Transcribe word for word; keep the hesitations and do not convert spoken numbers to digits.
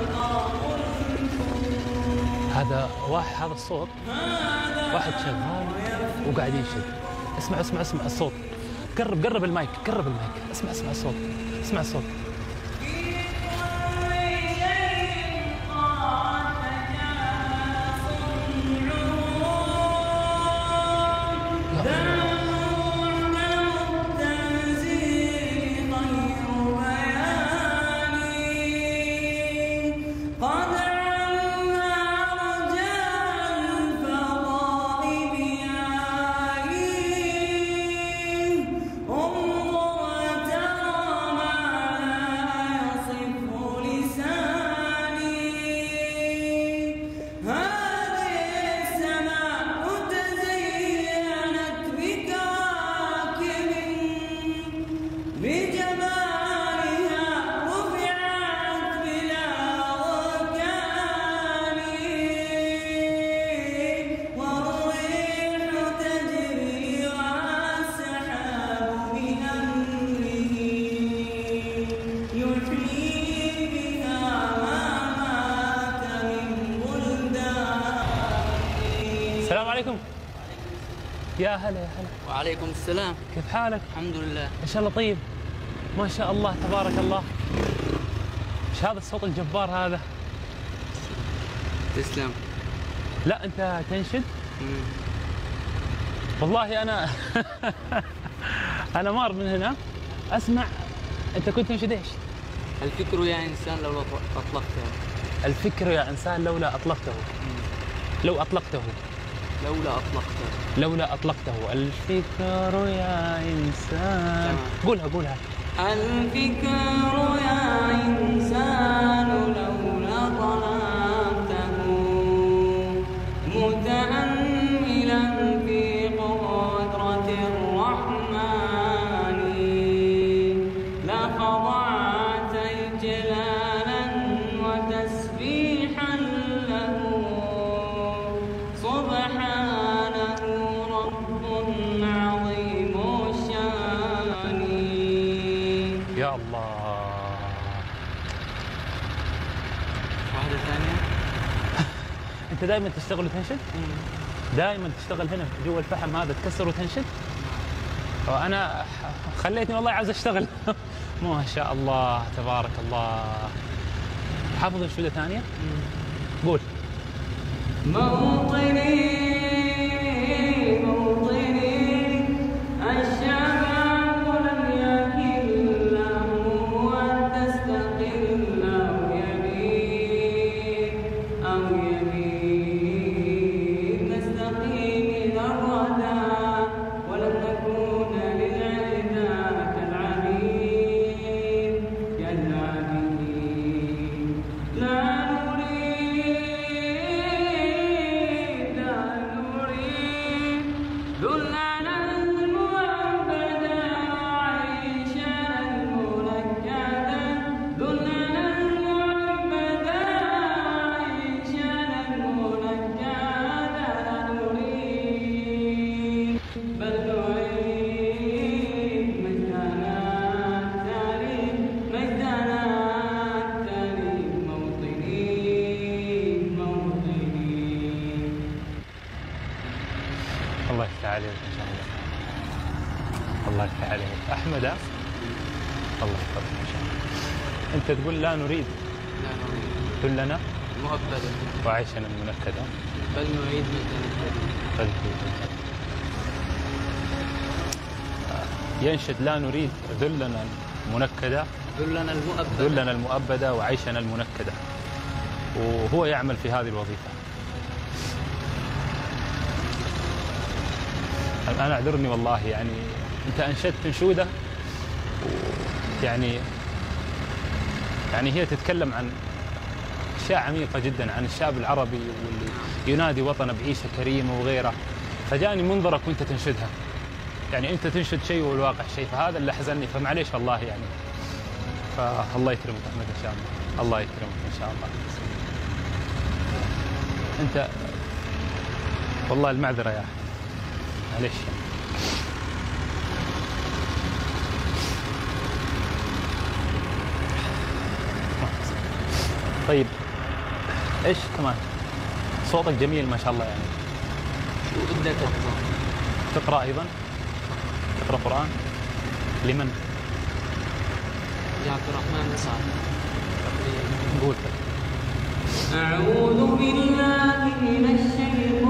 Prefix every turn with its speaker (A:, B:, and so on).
A: هذا واحد، هذا الصوت واحد شغال وقاعد ينشد. اسمع اسمع اسمع الصوت. قرب قرب المايك، قرب المايك. اسمع اسمع الصوت، اسمع الصوت. السلام عليكم. يا هلا يا هلا.
B: وعليكم السلام.
A: كيف حالك؟
B: الحمد لله.
A: ان شاء الله طيب. ما شاء الله تبارك الله. ايش هذا الصوت الجبار هذا؟
B: تسلم.
A: لا انت تنشد؟
B: مم.
A: والله انا انا مار من هنا اسمع. انت كنت تنشد ايش؟
B: الفكر يا انسان لو اطلقته.
A: الفكر يا انسان لولا اطلقته.
B: مم.
A: لو اطلقته.
B: لولا اطلقته.
A: لولا اطلقته. الفكر يا انسان. قولها قولها.
B: الفكر يا انسان لولا طلبته متأملا في قدرة الرحمن لخضعت إجلالا وتسبيحا له سبحانه رب عظيم الشان.
A: يا الله.
B: واحدة ثانية.
A: انت دائما تشتغل وتنشد؟ دائما تشتغل هنا جوا الفحم هذا تكسر وتنشد؟ وانا خليتني والله عاوز اشتغل. ما شاء الله تبارك الله. حافظ انشوده ثانيه؟ قول.
B: موطني موطني الشباب لم يكن له أن تستقل أو يمين أو يمين نستقيم إلى الردى ولن نكون للعدا كالعبيد كالعبيد. لا نريد لا نريد ذلنا المعبدا وعيشنا المنكدا. ذلنا المعبدا وعيشنا المنكدا. لا نريد بل نعيد مجدنا التاريخ مجدنا التاريخ موطني موطني.
A: الله يفتح عليك ان شاء الله. الله يفتح عليك. احمد ها؟ الله يحفظك ان شاء الله. انت تقول لا نريد
B: لا نريد
A: كلنا
B: مؤبدا
A: وعيشنا المنكدة.
B: بل نعيد مجدنا التاريخ.
A: ينشد لا نريد ذلنا المنكدة
B: ذلنا المؤبدا
A: ذلنا المؤبدة وعيشنا المنكدة. وهو يعمل في هذه الوظيفة. أنا أعذرني والله يعني أنت أنشدت انشودة يعني يعني هي تتكلم عن أشياء عميقة جدا عن الشعب العربي واللي ينادي وطنه بعيشة كريمة وغيره. فجاني منظرك وأنت تنشدها. يعني أنت تنشد شيء والواقع شيء، فهذا اللي حزنني. فمعليش والله يعني. فالله يكرمك أحمد إن شاء الله. الله يكرمك إن شاء الله. أنت والله المعذرة يا أحمد. معليش. طيب ايش كمان؟ صوتك جميل ما شاء الله يعني.
B: شو بدك تقرأ؟
A: تقرأ أيضا؟ تقرأ قرآن؟ لمن؟
B: يا عبد الرحمن مسعد.
A: قول.
B: أعوذ بالله من الشيطان